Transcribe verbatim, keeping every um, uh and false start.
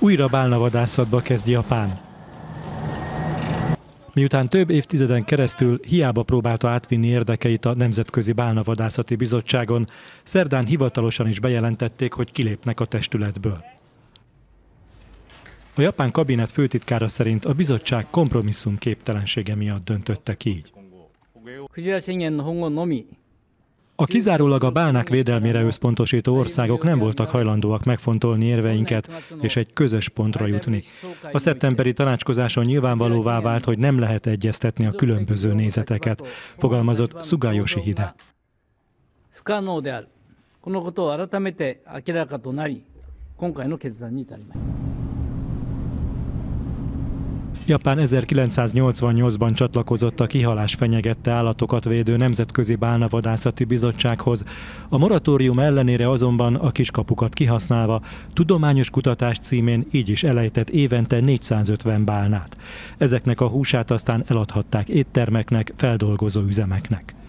Újra bálnavadászatba kezd Japán. Miután több évtizeden keresztül hiába próbálta átvinni érdekeit a Nemzetközi Bálnavadászati Bizottságon, szerdán hivatalosan is bejelentették, hogy kilépnek a testületből. A japán kabinet főtitkára szerint a bizottság kompromisszum képtelensége miatt döntöttek így. A kizárólag a bálnák védelmére összpontosító országok nem voltak hajlandóak megfontolni érveinket és egy közös pontra jutni. A szeptemberi tanácskozáson nyilvánvalóvá vált, hogy nem lehet egyeztetni a különböző nézeteket, fogalmazott Suga Yoshihide. Japán ezerkilencszáznyolcvannyolcban csatlakozott a kihalás fenyegette állatokat védő Nemzetközi Bálnavadászati Bizottsághoz. A moratórium ellenére azonban a kiskapukat kihasználva tudományos kutatás címén így is elejtett évente négyszázötven bálnát. Ezeknek a húsát aztán eladhatták éttermeknek, feldolgozó üzemeknek.